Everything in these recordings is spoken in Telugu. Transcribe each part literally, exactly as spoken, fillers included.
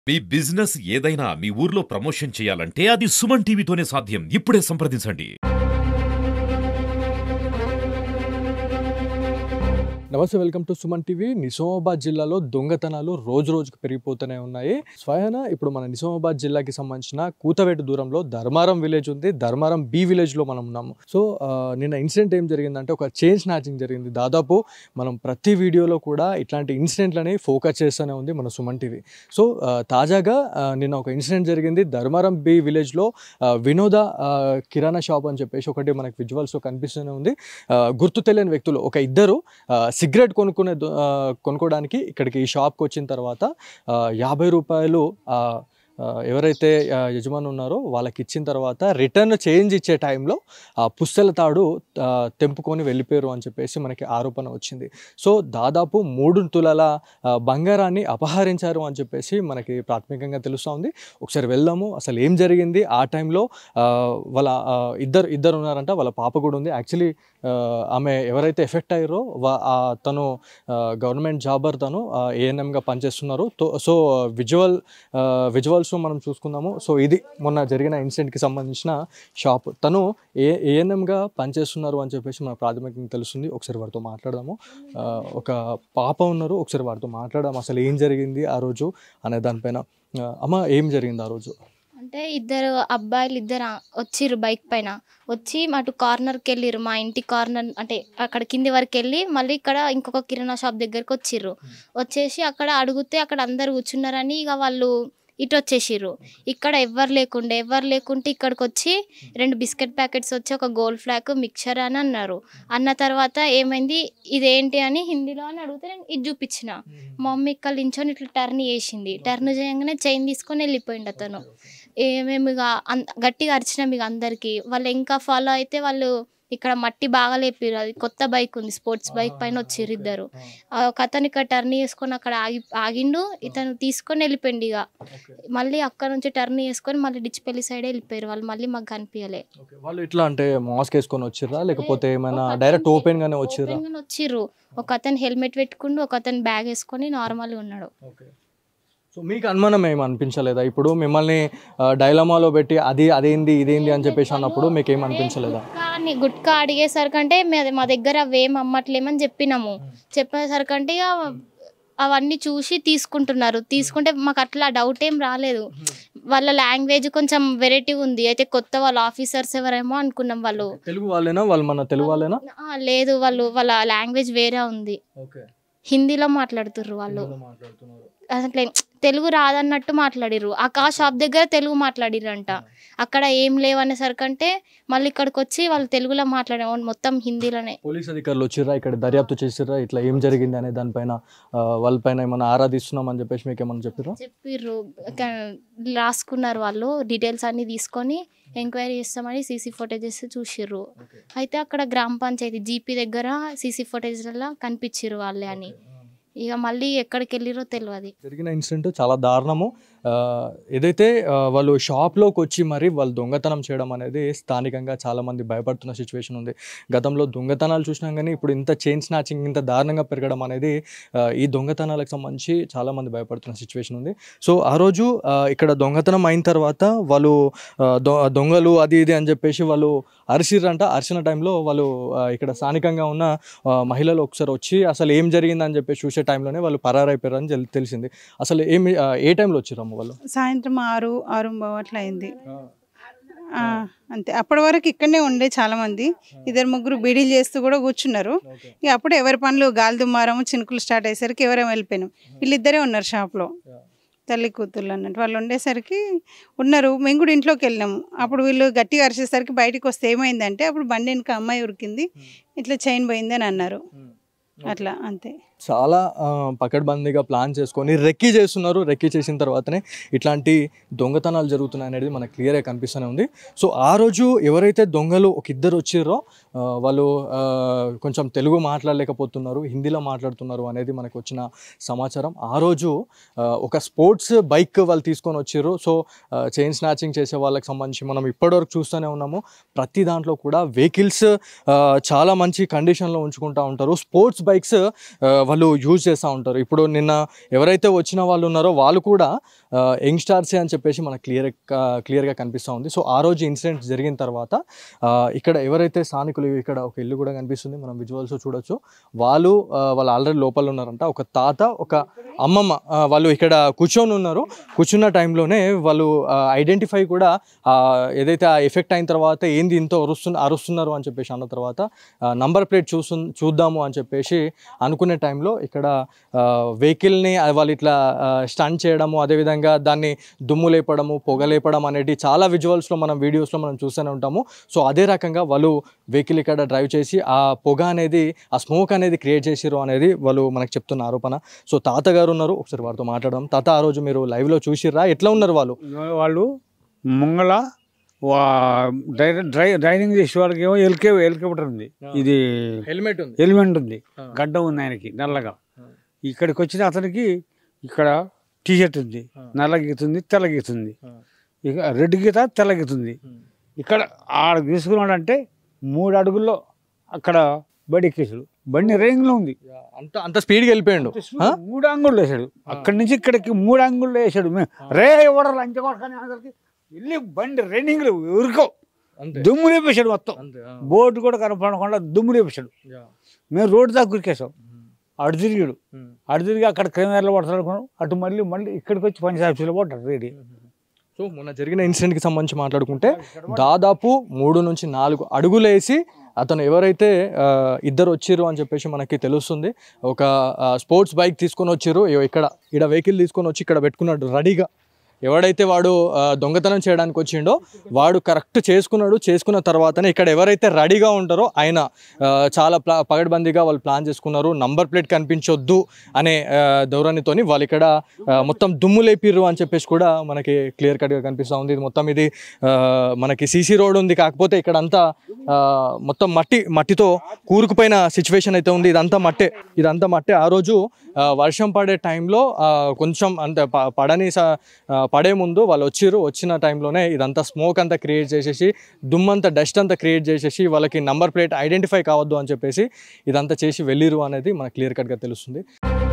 మీ బిజినెస్ ఏదైనా మీ ఊర్లో ప్రమోషన్ చేయాలంటే అది సుమన్ టీవీతోనే సాధ్యం. ఇప్పుడే సంప్రదించండి. నమస్తే, welcome to Suman TV. Nizamabad జిల్లాలో దొంగతనాలు రోజు రోజుకు పెరిగిపోతూనే ఉన్నాయి. స్వయాన ఇప్పుడు మన నిజామాబాద్ జిల్లాకి సంబంధించిన కూతవేటు దూరంలో ధర్మారం విలేజ్ ఉంది. ధర్మారం బి విలేజ్లో మనం ఉన్నాము. సో నిన్న ఇన్సిడెంట్ ఏం జరిగిందంటే ఒక చైన్ స్నాచింగ్ జరిగింది. దాదాపు మనం ప్రతి వీడియోలో కూడా ఇట్లాంటి ఇన్సిడెంట్లని ఫోకస్ చేస్తూనే ఉంది మన సుమన్ టీవీ. సో తాజాగా నిన్న ఒక ఇన్సిడెంట్ జరిగింది ధర్మారం బి విలేజ్లో. వినోద కిరాణా షాప్ అని చెప్పేసి ఒకటి మనకి విజువల్స్లో కనిపిస్తూనే ఉంది. గుర్తు తెలియని వ్యక్తులు ఒక ఇద్దరు సిగరెట్ కొనుక్కునే కొనుక్కోవడానికి ఇక్కడికి ఈ షాప్కి వచ్చిన తర్వాత యాభై రూపాయలు ఎవరైతే యజమాని ఉన్నారో వాళ్ళకి ఇచ్చిన తర్వాత రిటర్న్ చేంజ్ ఇచ్చే టైంలో ఆ పుస్తల తాడు తెంపుకొని వెళ్ళిపోయారు అని చెప్పేసి మనకి ఆరోపణ వచ్చింది. సో దాదాపు మూడు తులాల బంగారాన్ని అపహరించారు అని చెప్పేసి మనకి ప్రాథమికంగా తెలుస్తూ ఉంది. ఒకసారి వెళ్దాము, అసలు ఏం జరిగింది ఆ టైంలో. వాళ్ళ ఇద్దరు ఇద్దరు ఉన్నారంట, వాళ్ళ పాప కూడా ఉంది. యాక్చువల్లీ ఆమె ఎవరైతే ఎఫెక్ట్ అయ్యారో తను గవర్నమెంట్ జాబర్, తను ఏఎన్ఎంగా పనిచేస్తున్నారు. సో విజువల్ విజువల్స్ మనం చూసుకుందాము. సో ఇది మొన్న జరిగిన ఇన్సిడెంట్కి సంబంధించిన షాప్. తను ఏ ఏఎన్ఎంగా పనిచేస్తున్నారు అని చెప్పేసి మన ప్రాథమికంగా తెలుస్తుంది. ఒకసారి వారితో మాట్లాడదాము. ఒక పాప ఉన్నారు, ఒకసారి వారితో మాట్లాడదాం అసలు ఏం జరిగింది ఆ రోజు అనే దానిపైన. అమ్మ, ఏం జరిగింది ఆ రోజు? అంటే ఇద్దరు అబ్బాయిలు ఇద్దరు వచ్చిర్రు బైక్ పైన వచ్చి అటు కార్నర్కి వెళ్ళిర్రు. మా ఇంటి కార్నర్ అంటే అక్కడ కింది వరకు వెళ్ళి మళ్ళీ ఇక్కడ ఇంకొక కిరాణా షాప్ దగ్గరకు వచ్చిర్రు. వచ్చేసి అక్కడ అడిగితే అక్కడ అందరు కూర్చున్నారని ఇక వాళ్ళు ఇటు వచ్చేసిర్రు. ఇక్కడ ఎవ్వరు లేకుండే ఎవరు లేకుంటే ఇక్కడికి వచ్చి రెండు బిస్కెట్ ప్యాకెట్స్ వచ్చి ఒక గోల్డ్ ఫ్లాక్ మిక్చర్ అని అన్నారు. అన్న తర్వాత ఏమైంది ఇదేంటి అని హిందీలో అని అడిగితే నేను ఇది చూపించిన. మా మమ్మీ ఇక్కడ నించొని ఇట్లా టర్న్ చేసింది. టర్న్ చేయగానే చైన్ తీసుకొని వెళ్ళిపోయింది అతను. మేము ఇక గట్టిగా అరిచినాం ఇక అందరికీ. వాళ్ళు ఇంకా ఫాలో అయితే వాళ్ళు ఇక్కడ మట్టి బాగా లేపారు. అది కొత్త బైక్ ఉంది, స్పోర్ట్స్ బైక్ పైన వచ్చిర్రు ఇద్దరు. ఒక అతను ఇక్కడ టర్న్ చేసుకొని అక్కడ ఆగి ఆగిండు ఇతను తీసుకొని వెళ్ళిపోయింది. ఇక మళ్ళీ అక్కడ నుంచి టర్న్ చేసుకొని మళ్ళీ డిచ్పల్లి సైడ్ వెళ్ళిపోయారు వాళ్ళు. మళ్ళీ మాకు కనిపించలే. వాళ్ళు ఇట్లా అంటే మాస్క్ వేసుకొని వచ్చిర్రా లేకపోతే ఏమైనా డైరెక్ట్ ఓపెన్ గానే వచ్చిర్రా? వచ్చిర్రు. ఒక అతను హెల్మెట్ పెట్టుకుంటూ ఒక అతను బ్యాగ్ వేసుకొని నార్మల్గా ఉన్నాడు. సో మీకు అనుమానం ఏమి అనిపించలేదా? ఇప్పుడు మిమ్మల్ని డైలమాలో పెట్టి అది అదేంది ఇదేంది అని చెప్పేసి అన్నప్పుడు మీకు ఏమి అనిపించలేదా? కానీ గుట్కా అడిగేసరికంటే మా దగ్గర అవేం అమ్మట్లేమని చెప్పినాము. చెప్పేసరికంటే ఇక అవన్నీ చూసి తీసుకుంటున్నారు. తీసుకుంటే మాకు అట్లా డౌట్ ఏం రాలేదు. వాళ్ళ లాంగ్వేజ్ కొంచెం వెరైటీ ఉంది. అయితే కొత్త వాళ్ళ ఆఫీసర్స్ ఎవరేమో అనుకున్నాం. వాళ్ళు తెలుగు వాళ్ళేనా? వాళ్ళు మన తెలుగు వాళ్ళేనా? లేదు, వాళ్ళు వాళ్ళ లాంగ్వేజ్ వేరే ఉంది. హిందీలో మాట్లాడుతుర్రు వాళ్ళు. అసలు తెలుగు రాదన్నట్టు మాట్లాడిర్రు. ఆ షాప్ దగ్గర తెలుగు మాట్లాడిర్రంట. అక్కడ ఏం లేవనేసరికంటే మళ్ళీ ఇక్కడికి వచ్చి వాళ్ళు తెలుగులో మాట్లాడే మొత్తం హిందీలోనే. పోలీస్ అధికారులు వచ్చిర్రా ఇక్కడ దర్యాప్తు చేసిర్రా ఇట్లా ఏం జరిగింది అనే దానిపైన వాళ్ళపైన ఏమైనా ఆరాధిస్తున్నాం అని చెప్పేసి మీకు ఏమన్నా చెప్పిర్రా? చెప్పిర్రు, రాసుకున్నారు వాళ్ళు. డీటెయిల్స్ అన్ని తీసుకొని ఎంక్వైరీ చేస్తామని సీసీ ఫుటేజెస్ చూసిర్రు. అయితే అక్కడ గ్రామ పంచాయతీ జీపీ దగ్గర సీసీ ఫుటేజ్లలో కనిపించిర్రు వాళ్ళే అని. ఇక మళ్ళీ ఎక్కడికి వెళ్ళిరో తెలియదు. జరిగిన ఇన్సిడెంట్ చాలా దారుణము. ఏదైతే వాళ్ళు షాప్లోకి వచ్చి మరి వాళ్ళు దొంగతనం చేయడం అనేది స్థానికంగా చాలామంది భయపడుతున్న సిచ్యువేషన్ ఉంది. గతంలో దొంగతనాలు చూసినాం కానీ ఇప్పుడు ఇంత చైన్ స్నాచింగ్ ఇంత దారుణంగా పెరగడం అనేది ఈ దొంగతనాలకు సంబంధించి చాలామంది భయపడుతున్న సిచ్యువేషన్ ఉంది. సో ఆ రోజు ఇక్కడ దొంగతనం అయిన తర్వాత వాళ్ళు దొంగలు అది ఇది అని చెప్పేసి వాళ్ళు అరిసిర్రంట. అరిసిన టైంలో వాళ్ళు ఇక్కడ స్థానికంగా ఉన్న మహిళలు ఒకసారి వచ్చి అసలు ఏం జరిగిందని చెప్పేసి చూసే టైంలోనే వాళ్ళు పరారైపోయారు అని తెలిసింది. అసలు ఏమి ఏ టైంలో వచ్చిర్రమ్మ వాళ్ళు? సాయంత్రం ఆరు ఆరు అట్లా అయింది అంతే. అప్పటి వరకు ఇక్కడనే ఉండే చాలా మంది, ఇద్దరు ముగ్గురు బీడీలు చేస్తూ కూడా కూర్చున్నారు. ఇక అప్పుడు ఎవరి పనులు గాలి దుమ్మారము చినుకులు స్టార్ట్ అయ్యేసరికి ఎవరేమో వెళ్ళిపోయినాం. వీళ్ళిద్దరే ఉన్నారు షాప్లో, తల్లి కూతుర్లు అన్నట్టు. వాళ్ళు ఉండేసరికి ఉన్నారు. మేము కూడా ఇంట్లోకి వెళ్ళినాము. అప్పుడు వీళ్ళు గట్టిగా అరిచేసరికి బయటకు వస్తే ఏమైందంటే అప్పుడు బండి వెనక అమ్మాయి ఉరికింది, ఇట్లా చైన్ పోయింది అని అన్నారు. అట్లా అంతే. చాలా పకడ్బందీగా ప్లాన్ చేసుకొని రెక్కీ చేస్తున్నారు. రెక్కీ చేసిన తర్వాతనే ఇట్లాంటి దొంగతనాలు జరుగుతున్నాయి అనేది మనకు క్లియర్గా కనిపిస్తూనే ఉంది. సో ఆ రోజు ఎవరైతే దొంగలు ఒక ఇద్దరు వచ్చిర్రో వాళ్ళు కొంచెం తెలుగు మాట్లాడలేకపోతున్నారు, హిందీలో మాట్లాడుతున్నారు అనేది మనకు వచ్చిన సమాచారం. ఆ రోజు ఒక స్పోర్ట్స్ బైక్ వాళ్ళు తీసుకొని వచ్చిర్రు. సో చైన్ స్నాచింగ్ చేసే వాళ్ళకి సంబంధించి మనం ఇప్పటివరకు చూస్తూనే ఉన్నాము. ప్రతి దాంట్లో కూడా వెహికల్స్ చాలా మంచి కండిషన్లో ఉంచుకుంటూ ఉంటారు. స్పోర్ట్స్ బైక్స్ వాళ్ళు యూజ్ చేస్తూ ఉంటారు. ఇప్పుడు నిన్న ఎవరైతే వచ్చిన వాళ్ళు ఉన్నారో వాళ్ళు కూడా యంగ్స్టార్సే అని చెప్పేసి మనకు క్లియర్ క్లియర్గా కనిపిస్తూ ఉంది. సో ఆ రోజు ఇన్సిడెంట్ జరిగిన తర్వాత ఇక్కడ ఎవరైతే స్థానికులు, ఇక్కడ ఒక ఇల్లు కూడా కనిపిస్తుంది, మనం విజువల్స్ చూడొచ్చు. వాళ్ళు వాళ్ళు ఆల్రెడీ లోపల ఉన్నారంట. ఒక తాత, ఒక అమ్మమ్మ వాళ్ళు ఇక్కడ కూర్చొని ఉన్నారు. కూర్చున్న టైంలోనే వాళ్ళు ఐడెంటిఫై కూడా ఏదైతే ఆ ఎఫెక్ట్ అయిన తర్వాత ఏంది ఇంత అరుస్తు అరుస్తున్నారు అని చెప్పేసి అన్న తర్వాత నంబర్ ప్లేట్ చూసు చూద్దాము అని చెప్పేసి అనుకునే టైంలో ఇక్కడ వెహికల్ని వాళ్ళు ఇట్లా స్టన్ చేయడము, అదేవిధంగా దాన్ని దుమ్ము లేపడము, పొగ లేపడం అనేది చాలా విజువల్స్లో మనం వీడియోస్లో మనం చూస్తూనే ఉంటాము. సో అదే రకంగా వాళ్ళు వెహికల్ ఇక్కడ డ్రైవ్ చేసి ఆ పొగ అనేది, ఆ స్మోక్ అనేది క్రియేట్ చేసిరు అనేది వాళ్ళు మనకు చెప్తున్న ఆరోపణ. సో తాతగారు ఉన్నారు, ఒకసారి వారితో మాట్లాడడం. తాత, ఆ రోజు మీరు లైవ్లో చూసిర్రా? ఎట్లా ఉన్నారు వాళ్ళు? వాళ్ళు ముంగళ డ్రై డ్రైవింగ్ చేసే వాళ్ళకి ఏమో ఎల్కే హెలికాప్టర్ ఉంది, ఇది హెల్మెట్ ఉంది, హెల్మెట్ ఉంది, గడ్డ ఉంది ఆయనకి నల్లగా. ఇక్కడికి వచ్చిన అతనికి ఇక్కడ టీ షర్ట్ ఉంది, నల్ల గీతుంది, తెల్ల గీతుంది, ఇక రెడ్ గీత తెల్ల గీతుంది. ఇక్కడ ఆడ తీసుకున్నాడంటే మూడు అడుగుల్లో అక్కడ బడి ఎక్కేసాడు. బండి రేంజ్లో ఉంది, అంత అంత స్పీడ్గా వెళ్ళిపోయాడు. మూడు అంగుళ్ళు వేసాడు, అక్కడి నుంచి ఇక్కడికి మూడు అంగుళ్ళు వేసాడు. మేము రే ఎవరు లంచ కొడకని అందరికి వెళ్ళి బండి రన్నింగ్లో ఉరుకో దుమ్ము లేపేశాడు. మొత్తం బోర్డు కూడా కనపడకుండా దుమ్ము లేపేశాడు. మేము రోడ్డు దాకా ఉరికేసాం. అటు తిరిగాడు, అటు తిరిగి అక్కడ క్రిమినర్లో పడతాడు, అటు మళ్ళీ మళ్ళీ ఇక్కడికి వచ్చి పంచాయతీ ఆఫీసులో పడ్డాడు రెడీ. సో మొన్న జరిగిన ఇన్సిడెంట్కి సంబంధించి మాట్లాడుకుంటే దాదాపు మూడు నుంచి నాలుగు అడుగులు వేసి అతను ఎవరైతే ఇద్దరు వచ్చిర్రు అని చెప్పేసి మనకి తెలుస్తుంది. ఒక స్పోర్ట్స్ బైక్ తీసుకొని వచ్చిర్రు, ఇక్కడ ఇక్కడ వెహికల్ తీసుకొని వచ్చి ఇక్కడ పెట్టుకున్నాడు రెడీగా. ఎవడైతే వాడు దొంగతనం చేయడానికి వచ్చిండో వాడు కరెక్ట్ చేసుకున్నాడు. చేసుకున్న తర్వాతనే ఇక్కడ ఎవరైతే రెడీగా ఉంటారో ఆయన చాలా ప్లా పగడ్బందీగా వాళ్ళు ప్లాన్ చేసుకున్నారు. నంబర్ ప్లేట్ కనిపించొద్దు అనే ధోరణితోని వాళ్ళు ఇక్కడ మొత్తం దుమ్ము లేపిర్రు అని చెప్పేసి కూడా మనకి క్లియర్ కట్గా కనిపిస్తూ ఉంది. ఇది మొత్తం ఇది మనకి సీసీ రోడ్ ఉంది, కాకపోతే ఇక్కడ అంతా మొత్తం మట్టి మట్టితో కూరుకుపోయిన సిచ్యువేషన్ అయితే ఉంది. ఇదంతా మట్టే ఇదంతా మట్టే ఆ రోజు వర్షం పడే టైంలో కొంచెం అంత పడని పడే ముందు వాళ్ళు వచ్చిర్రు. వచ్చిన టైంలోనే ఇదంతా స్మోక్ అంతా క్రియేట్ చేసేసి, దుమ్మంతా డస్ట్ అంతా క్రియేట్ చేసేసి వాళ్ళకి నంబర్ ప్లేట్ ఐడెంటిఫై కావద్దు అని చెప్పేసి ఇదంతా చేసి వెళ్ళిరు అనేది మనకు క్లియర్ కట్గా తెలుస్తుంది.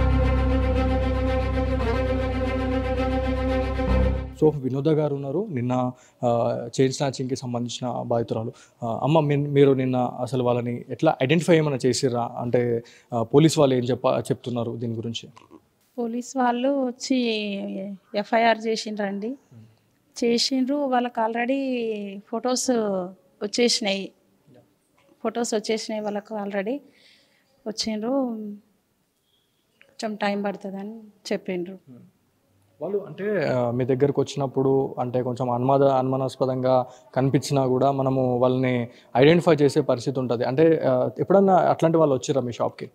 సో వినోద గారు ఉన్నారు, నిన్న చైన్ స్నాచింగ్కి సంబంధించిన బాధితురాలు. అమ్మ, మీరు నిన్న అసలు వాళ్ళని ఎట్లా ఐడెంటిఫై ఏమైనా చేసిర్రా? అంటే పోలీస్ వాళ్ళు ఏం చెప్ప చెప్తున్నారు దీని గురించి? పోలీస్ వాళ్ళు వచ్చి ఎఫ్ఐఆర్ చేసిండ్రండి. చేసిండ్రు, వాళ్ళకి ఆల్రెడీ ఫొటోస్ వచ్చేసినాయి ఫొటోస్ వచ్చేసినాయి వాళ్ళకు ఆల్రెడీ వచ్చిండ్రు. కొంచెం టైం పడుతుందని చెప్పిండ్రు వాళ్ళు. అంటే మీ దగ్గరకు వచ్చినప్పుడు అంటే కొంచెం అనుమాద అనుమానాస్పదంగా కనిపించినా కూడా మనము వాళ్ళని ఐడెంటిఫై చేసే పరిస్థితి ఉంటుంది. అంటే ఎప్పుడన్నా అట్లాంటి వాళ్ళు వచ్చిర్రా మీ షాప్కి?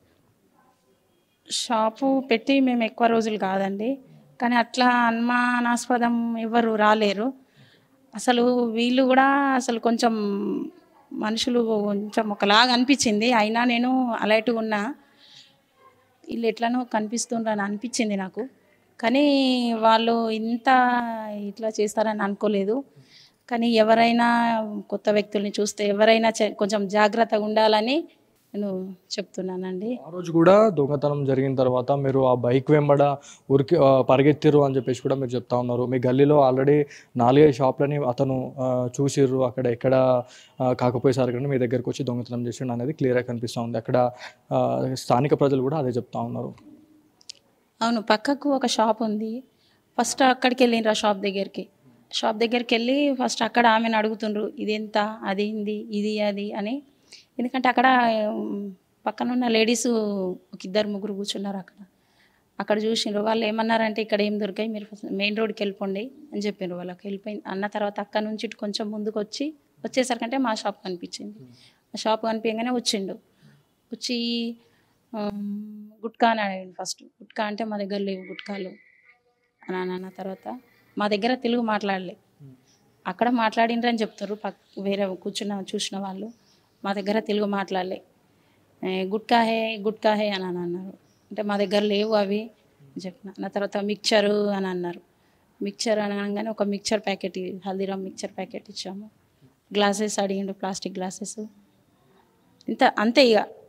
షాపు పెట్టి మేము ఎక్కువ రోజులు కాదండి, కానీ అట్లా అనుమానాస్పదం ఎవరు రాలేరు. అసలు వీళ్ళు కూడా అసలు కొంచెం మనుషులు కొంచెం ఒకలాగా అనిపించింది. అయినా నేను అలర్ట్గా ఉన్నా, వీళ్ళు ఎట్లనో కనిపిస్తుండ్రని అనిపించింది నాకు. కానీ వాళ్ళు ఇంత ఇట్లా చేస్తారని అనుకోలేదు. కానీ ఎవరైనా కొత్త వ్యక్తుల్ని చూస్తే ఎవరైనా కొంచెం జాగ్రత్తగా ఉండాలని నేను చెప్తున్నానండి. ఆ రోజు కూడా దొంగతనం జరిగిన తర్వాత మీరు ఆ బైక్ వెంబడ ఉరికి పరిగెత్తిరు అని చెప్పేసి కూడా మీరు చెప్తా ఉన్నారు. మీ గల్లీలో ఆల్రెడీ నాలుగైదు షాప్లని అతను చూసిర్రు, అక్కడ ఎక్కడ కాకపోయేసారు కానీ మీ దగ్గరకు వచ్చి దొంగతనం చేసిండు అనేది క్లియర్గా కనిపిస్తూ ఉంది. అక్కడ స్థానిక ప్రజలు కూడా అదే చెప్తా ఉన్నారు. అవును, పక్కకు ఒక షాప్ ఉంది. ఫస్ట్ అక్కడికి వెళ్ళిండ్రు, ఆ షాప్ దగ్గరికి షాప్ దగ్గరికి వెళ్ళి ఫస్ట్ అక్కడ ఆమెను అడుగుతుండ్రు, ఇదెంత, అది ఏంది, ఇది అది అని. ఎందుకంటే అక్కడ పక్కన ఉన్న లేడీస్ ఒక ఇద్దరు ముగ్గురు కూర్చున్నారు అక్కడ. అక్కడ చూసిండ్రు. వాళ్ళు ఏమన్నారంటే ఇక్కడ ఏం దొరికాయి, మీరు మెయిన్ రోడ్కి వెళ్ళిపోండి అని చెప్పిండ్రు. వాళ్ళకి వెళ్ళిపోయి అన్న తర్వాత అక్కడ నుంచి కొంచెం ముందుకు వచ్చి వచ్చేసరికంటే మా షాప్ కనిపించింది. ఆ షాప్ కనిపించగానే వచ్చిండు. వచ్చి గుట్కా అని అడిగాడు ఫస్ట్. గుట్కా అంటే మా దగ్గర లేవు గుట్కాలు అని అన్న తర్వాత మా దగ్గర తెలుగు మాట్లాడలే. అక్కడ మాట్లాడిండ్రు అని చెప్తారు పక్ వేరే కూర్చున్న చూసిన వాళ్ళు. మా దగ్గర తెలుగు మాట్లాడలే. గుట్కా హే గుట్కా హే అని అన్నారు. అంటే మా దగ్గర లేవు అవి చెప్పిన. నా తర్వాత మిక్చరు అని అన్నారు. మిక్చర్ అని అనగానే ఒక mixture packet, Haldiram mixture packet ఇచ్చాము. గ్లాసెస్ అడిగిండు, ప్లాస్టిక్ గ్లాసెస్. ఇంత అంతే. ఇక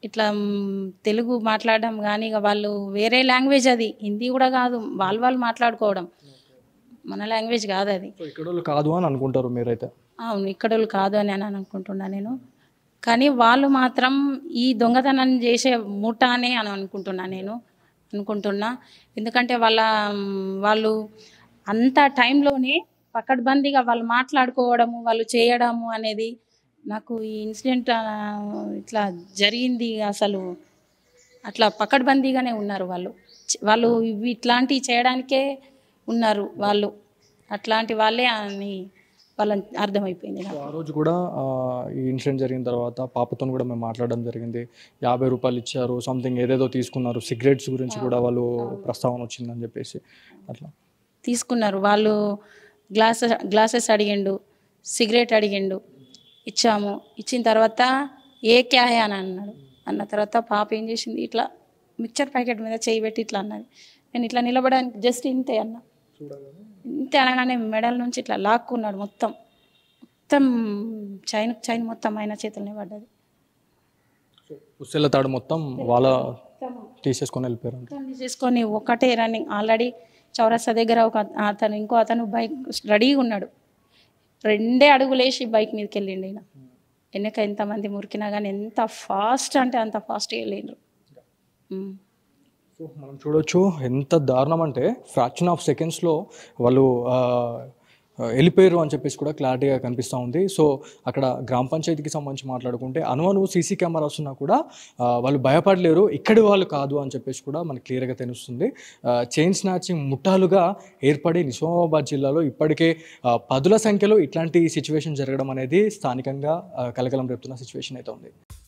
ఇట్లా మ్, తెలుగు మాట్లాడడం కానీ ఇక వాళ్ళు వేరే లాంగ్వేజ్, అది హిందీ కూడా కాదు, వాళ్ళు వాళ్ళు మాట్లాడుకోవడం, మన లాంగ్వేజ్ కాదు అది. సో ఇక్కడ వాళ్ళు కాదు అని అనుకుంటారు మీరైతే? అవును, ఇక్కడ వాళ్ళు కాదు అని అని అనుకుంటున్నా నేను. కానీ వాళ్ళు మాత్రం ఈ దొంగతనం చేసే ముఠానే అని అనుకుంటున్నా నేను అనుకుంటున్నా ఎందుకంటే వాళ్ళ మ్, వాళ్ళు అంత టైంలోనే పకడ్బందీగా వాళ్ళు మాట్లాడుకోవడము, వాళ్ళు చేయడము అనేది నాకు ఈ ఇన్సిడెంట్ ఇట్లా జరిగింది. అసలు అట్లా పకడ్బందీగానే ఉన్నారు వాళ్ళు. చ- వాళ్ళు ఇవి ఇట్లాంటివి చేయడానికే ఉన్నారు వాళ్ళు, అట్లాంటి వాళ్ళే అని వాళ్ళని అర్థమైపోయింది నాకు. సో ఆ రోజు కూడా ఆ, ఈ ఇన్సిడెంట్ జరిగిన తర్వాత పాపతో కూడా మేము మాట్లాడడం జరిగింది. యాభై రూపాయలు ఇచ్చారు, సంథింగ్ ఏదేదో తీసుకున్నారు, సిగరెట్స్ గురించి కూడా వాళ్ళు ప్రస్తావన వచ్చిందని చెప్పేసి అట్లా తీసుకున్నారు వాళ్ళు. గ్లాస్ గ్లాసెస్ అడిగిండు, సిగరెట్ అడిగిండు, ఇచ్చాము. ఇచ్చిన తర్వాత ఏ క్యా హై అని అన్నాడు. అన్న తర్వాత పాప ఏం చేసింది, ఇట్లా మిక్చర్ ప్యాకెట్ మీద చేయి పెట్టి ఇట్లా అన్నది. నేను ఇట్లా నిలబడడానికి జస్ట్ ఇంతే అన్న, ఇంతే అనగానే మెడల్ నుంచి ఇట్లా లాక్కున్నాడు. మొత్తం మొత్తం చైన్ చైన్ మొత్తం ఆయన చేతులనే పడ్డది. ఉస్సెల తాడు మొత్తం వాళ్ళ తీసేసుకొని వెళ్ళిపోయారు. మొత్తం తీసేసుకొని ఒకటే రన్నింగ్. ఆల్రెడీ చౌరస్తా దగ్గర ఒక అతను ఇంకో అతను బైక్ రెడీగా ఉన్నాడు. రెండే అడుగులేసి బైక్ మీదకి వెళ్ళిండు ఈయన. వెనక ఎంతమంది మురికినా కానీ ఎంత ఫాస్ట్ అంటే అంత ఫాస్ట్గా వెళ్ళిండ్రు. ఉమ్. సో మనం చూడొచ్చు ఎంత దారుణం అంటే ఫ్రాక్షన్ ఆఫ్ సెకండ్స్లో వాళ్ళు ఆ, ఆ, వెళ్ళిపోయారు అని చెప్పేసి కూడా క్లారిటీగా కనిపిస్తూ ఉంది. సో అక్కడ గ్రామ పంచాయతీకి సంబంధించి మాట్లాడుకుంటే అనువను సీసీ కెమెరాస్ ఉన్నా కూడా ఆ, వాళ్ళు భయపడలేరు, ఇక్కడి వాళ్ళు కాదు అని చెప్పేసి కూడా మనకి క్లియర్గా తెలుస్తుంది. చైన్ స్నాచింగ్ ముఠాలుగా ఏర్పడి నిజామాబాద్ జిల్లాలో ఇప్పటికే ఆ, పదుల సంఖ్యలో ఇట్లాంటి సిచ్యువేషన్ జరగడం అనేది స్థానికంగా ఆ, కలకలం రేపుతున్న సిచ్యువేషన్ అయితే ఉంది.